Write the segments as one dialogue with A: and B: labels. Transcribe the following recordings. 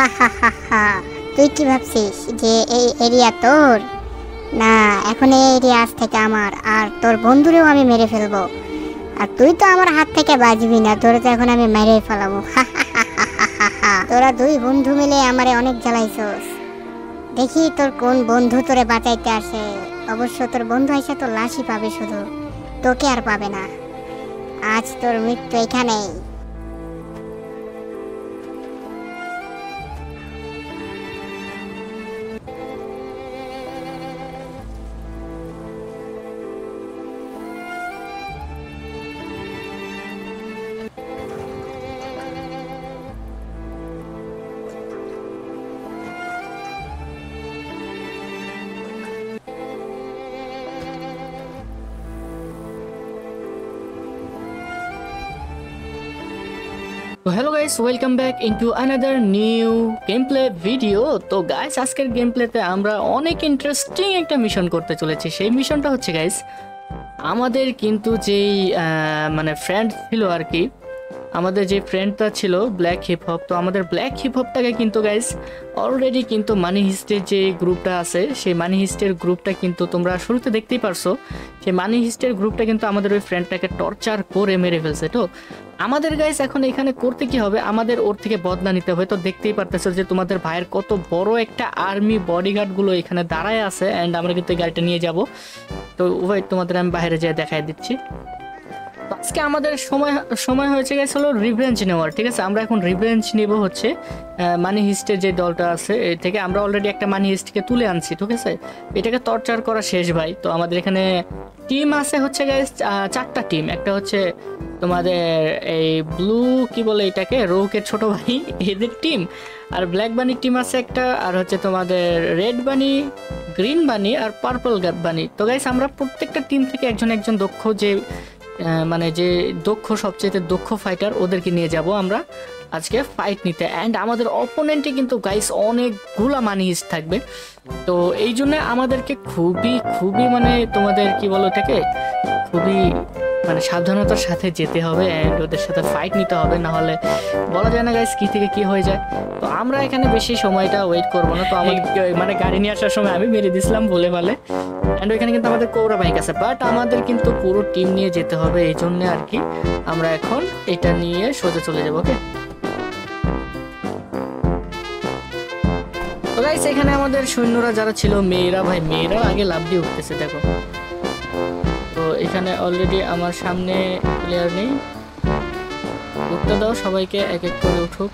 A: তুই কি ভাবছিস যে এই এরিয়া তোর? না, এখন এই এরিয়া আজ থেকে আমার, আর তোর বন্ধুরেও আমি মেরে ফেলবো। আর তুই তো আমার হাত থেকে বাঁচবি না, তোর তো এখন আমি মেরে ফেলাবো। তোরা দুই বন্ধু মিলে আমারে অনেক জ্বালাইছস। দেখি তোর কোন বন্ধু তোরে বাঁচাইতে আসে। অবশ্য তোর বন্ধু এসে তোর লাশই পাবে, শুধু তোকে আর পাবে না। আজ তোর মৃত্যু এখানেই।
B: তো hello guys, welcome back into another new game play video. তো গাইস, আজকের গেম প্লেতে আমরা অনেক ইন্টারেস্টিং একটা মিশন করতে চলেছি। সেই মিশনটা হচ্ছে গাইস, আমাদের কিন্তু যেই মানে ফ্রেন্ড ছিল আর কি, আমাদের যে ফ্রেন্ডটা ছিল ব্ল্যাক হিপ হপ, তো আমাদের ব্ল্যাক হিপ হপটাকে কিন্তু গাইস অলরেডি কিন্তু মানি হিস্টের যে গ্রুপটা আছে, সেই মানি হিস্টের গ্রুপটা কিন্তু তোমরা শুরুতে দেখতেই পারছো। সেই মানি হিস্টের গ্রুপটা কিন্তু আমাদের ওই ফ্রেন্ডটাকে টর্চার করে মেরে ফেলছে। তো আমাদের গাইস এখন এখানে করতে কি হবে, আমাদের ওর থেকে বদলা নিতে হবে। তো দেখতেই পারতেছো যে তোমাদের ভাইয়ের কত বড় একটা আর্মি বডিগার্ড গুলো এখানে দাঁড়ায় আছে, অ্যান্ড আমরা কিন্তু গাড়িটা নিয়ে যাব। তো ওয়েট, তোমাদের আমি বাইরে যেয়ে দেখাই দিচ্ছি। আজকে আমাদের সময় হয়েছে গেছে হলো রিভেঞ্জ নেওয়ার। ঠিক আছে, আমরা এখন রিভেঞ্জ নেব হচ্ছে মানি হিস্টের যে দলটা আছে এর থেকে। আমরা অলরেডি একটা মানি হিস্টকে তুলে আনছি, ঠিক আছে, এটাকে টর্চার করা শেষ ভাই। তো আমাদের এখানে টিম আছে হচ্ছে গাইস চারটা টিম। একটা হচ্ছে তোমাদের এই ব্লু কি বলে এটাকে, রৌকের ছোট ভাই, এদের টিম। আর ব্ল্যাক বানির টিম আছে একটা, আর হচ্ছে তোমাদের রেড বানি, গ্রিন বানি আর পার্পল বানি। তো গাইস আমরা প্রত্যেকটা টিম থেকে একজন একজন দক্ষ যে মানে যে সবচেয়ে দক্ষ ফাইটার, ওদেরকে নিয়ে যাব আমরা আজকে ফাইট নিতে। অ্যান্ড আমাদের অপোনেন্টে কিন্তু গাইস অনেকগুলা মানি হিস্ট থাকবে। তো এই জন্য আমাদেরকে খুবই মানে তোমাদের কি বলো এটাকে, খুবই মানে সাবধানতার সাথে যেতে হবে অ্যান্ড ওদের সাথে ফাইট নিতে হবে, না হলে বলা যায় না গাইস কি থেকে কি হয়ে যায়। তো আমরা এখানে বেশি সময়টা ওয়েট করবো না। তো আমাদের মানে গাড়ি নিয়ে আসার সময় আমি মেরে দিছিলাম বলে ভালে, অ্যান্ড ওইখানে কিন্তু আমাদের কোবরা বাইক আছে, বাট আমাদের কিন্তু পুরো টিম নিয়ে যেতে হবে। এই জন্য আর কি আমরা এখন এটা নিয়ে সোজা চলে যাবো। ওকে, তো গাইস এখানে আমাদের সৈন্যরা যারা ছিল, মেয়েরা ভাই, মেয়েরা আগে লাভ দিয়ে উঠতেছে দেখো। তো এখানে অলরেডি আমার সামনে প্লেয়ার নেই, উঠতে দাও সবাইকে, এক এক করে উঠুক।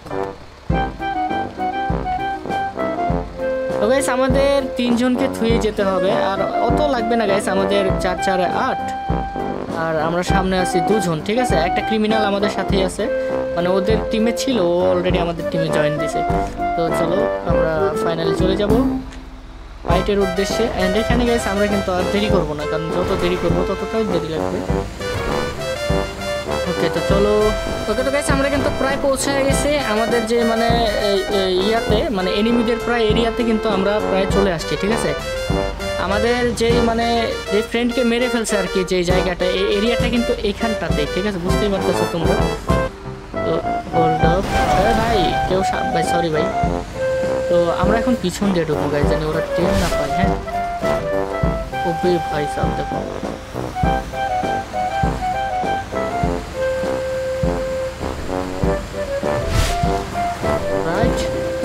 B: তো গাইস আমাদের তিনজনকে থুয়ে যেতে হবে, আর অত লাগবে না গাইস, আমাদের 4 4 8, আর আমরা সামনে আছি দুজন। ঠিক আছে, একটা ক্রিমিনাল আমাদের সাথেই আছে, মানে ওদের টিমে ছিল, ও অলরেডি আমাদের টিমে জয়েন দিছে। তো চলো আমরা ফাইনালি চলে যাব ফাইটের উদ্দেশ্যে। অ্যান্ড এখানে গাইস আমরা কিন্তু আর দেরি করবো না, কারণ যত দেরি করবো ততটাই দেরি লাগবে। ওকে, তো চলো। ওকে, তো গাইস আমরা কিন্তু প্রায় পৌঁছে গেছি আমাদের যে মানে ইয়াতে, মানে এনিমিদের প্রায় এরিয়াতে কিন্তু আমরা প্রায় চলে আসছি। ঠিক আছে, আমাদের যেই মানে যে ফ্রেন্ডকে মেরে ফেলছে আর কি, যে জায়গাটা, এই এরিয়াটা কিন্তু এইখানটাতে। ঠিক আছে, বুঝতেই পারতেছো তোমরা। তো হোল্ড আপ ভাই, কেউ ভাই, সরি ভাই। তো আমরা এখন পিছন দিয়ে ঢুকবো গাইস, জানি ওরা টেন না পায়। হ্যাঁ, ওবে ভাই সাহেব দেখো, রাইট।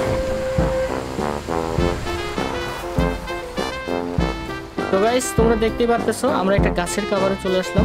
B: তো গাইস তোমরা দেখতেই পারতেছো আমরা একটা গাছের কাভারে চলে আসলাম।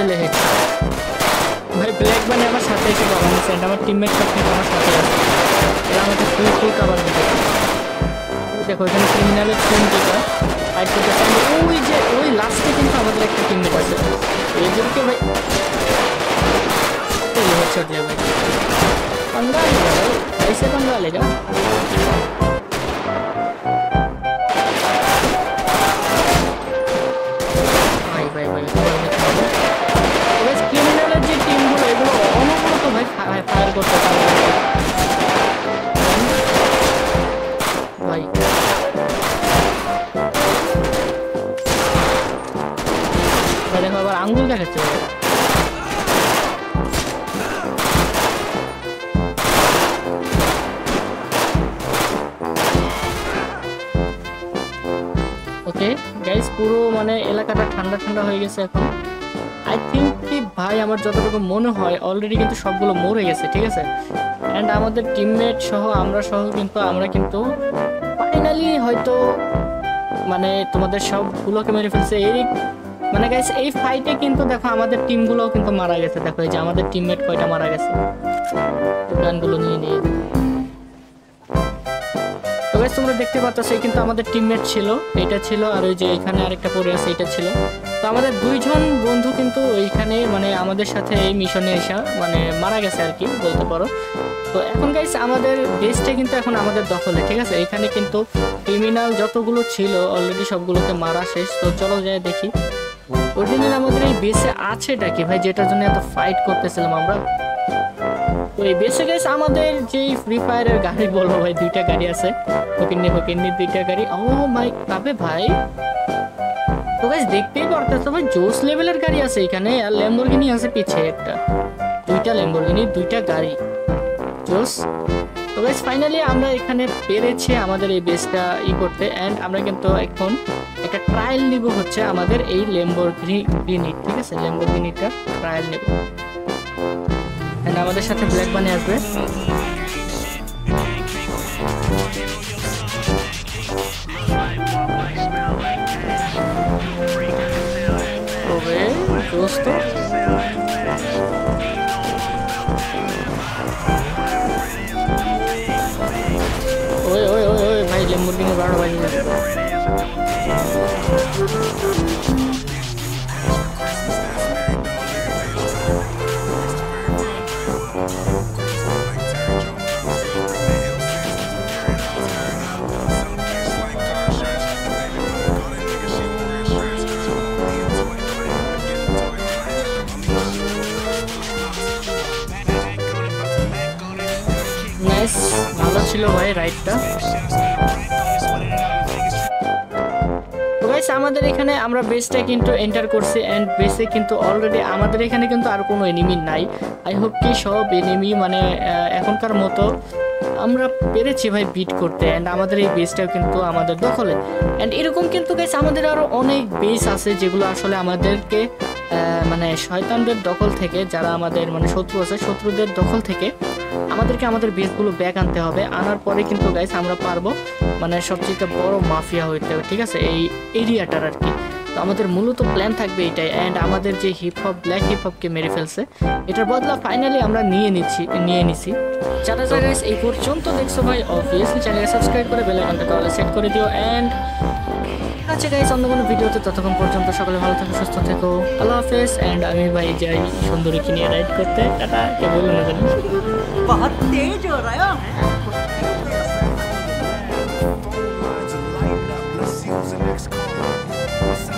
B: চলে হেডশট। ভাই ব্ল্যাক বানি আমার সাথে এসে কভার নিচ্ছে, এন্ড আমার টিমমেট সব কিন্তু আমার সাথে আছে, এরা আমাকে ফুল কভার দিতে। দেখো এখানে ক্রিমিনালের টিমটা ফাইট করতেছে, ওই যে ওই লাস্টে কিন্তু আমাদের একটা টিমমেট আছে, এদেরকে ভাই হেডশট দিয়ে ভাই पंगा लेगा भाई, ऐसे पंगा लेगा। भाई भाई भाई बस क्रिमिनल যে টিমগুলো এগুলো অনবরত ভাই ফায়ার করতে পারে ভাই। দেখো আবার আঙ্গুল দেখাচ্ছে ভাই। ওকে গাইস, পুরো মানে এলাকাটা ঠান্ডা ঠান্ডা হয়ে গেছে এখন। আই থিঙ্ক কি ভাই আমার যতটুকু মনে হয় অলরেডি কিন্তু সবগুলো মরে গেছে, ঠিক আছে। অ্যান্ড আমাদের টিমমেট সহ আমরা কিন্তু ফাইনালি হয়তো মানে তোমাদের সবগুলোকে মেরে ফেলছে। এই মানে গাইস এই ফাইটে কিন্তু দেখো আমাদের টিমগুলোও কিন্তু মারা গেছে। দেখো এই যে আমাদের টিমমেট কয়টা মারা গেছে, গানগুলো নিয়ে নিয়ে। তো গাইস তোমরা দেখতে পাচ্ছ কিন্তু আমাদের টিমমেট ছিল, এটা ছিল, আর ওই যে এখানে আরেকটা পড়ে আছে এটা ছিল। তো আমাদের দুইজন বন্ধু কিন্তু ওইখানে মানে আমাদের সাথে এই মিশনে এসে মানে মারা গেছে আর কি বলতে পারো। তো এখন গাইস আমাদের বেসটা কিন্তু এখন আমাদের দখলে, ঠিক আছে। এখানে কিন্তু ক্রিমিনাল যতগুলো ছিল অলরেডি সবগুলোকে মারা শেষ। তো চলো যাই দেখি অরিজিনাল আমাদের এই বেসে আছেটা কি ভাই, যেটার জন্য এত ফাইট করতেছিলাম আমরা। তো এই বেসে গাইস আমাদের যে ফ্রি ফায়ারের গাড়ি বলবো ভাই, দুইটা গাড়ি আছে, হকিন্নি দুইটা গাড়ি। ও মাই কাবে ভাই, তো গাইস দেখতেই পারতেছো ভাই জোস লেভেলের গাড়ি আছে এখানে, আর ল্যাম্বরগিনি আছে পিছে একটা, দুইটা ল্যাম্বরগিনি দুইটা গাড়ি জোস। তো গাইস ফাইনালি আমরা এখানে পেরেছি আমাদের এই বেসটা করতে। এন্ড আমরা কিন্তু এখন একটা ট্রায়াল নিব হচ্ছে আমাদের এই ল্যাম্বরগিনি, ঠিক আছে, ল্যাম্বরগিনিটা ট্রায়াল নেব। এন্ড আমাদের সাথে ব্ল্যাক বানি আসবে। তবে দোস্ত ওই ওই ওই ওই ভাই ল্যাম্বরগিনি 12 বাজি যাচ্ছে। নাইস, ভালো ছিল ভাই রাইডটা। তো গাইস আমাদের এখানে আমরা বেসটা কিন্তু এন্টার করছি, এন্ড বেসে কিন্তু অলরেডি আমাদের এখানে কিন্তু আর কোনো এনিমি নাই। আই হোপ কি সব এনিমি মানে এখনকার মতো আমরা পেরেছি ভাই বিট করতে। এন্ড আমাদের এই বেসটাও কিন্তু আমাদের দখলে। এন্ড এরকম কিন্তু গাইস আমাদের আরো অনেক বেস আছে যেগুলো আসলে আমাদেরকে মানে শয়তানদের দখল থেকে, যারা আমাদের মানে শত্রু আছে, শত্রুদের দখল থেকে আমাদেরকে আমাদের বেসগুলো ব্যাক আনতে হবে। আনার পরে কিন্তু গাইস আমরা পারবো মানে সবচেয়ে বড় মাফিয়া হইতে হবে, ঠিক আছে, এই এরিয়াটার আর কি। তো আমাদের মূলত প্ল্যান থাকবে এটাই। অ্যান্ড আমাদের যে ব্ল্যাক হিপহপকে মেরে ফেলছে এটার বদলা ফাইনালি আমরা নিয়ে নিছি। যারা গাইস এই পর্যন্ত দেখছো ভাই অবভিয়াসলি চ্যানেলকে সাবস্ক্রাইব করে বেল আইকনটা তাহলে সেট করে দিও। অ্যান্ড আচ্ছা গাইস অন্য কোনো ভিডিওতে, ততক্ষণ পর্যন্ত সকলে ভালো থাকো, সুস্থ থেকো, আল্লাহ হাফেজ। অ্যান্ড আমি ভাই যাই সুন্দরীকে নিয়ে রাইড করতে, টাটা। কে বলুন না জানি
C: बहुत तेज हो रहा है।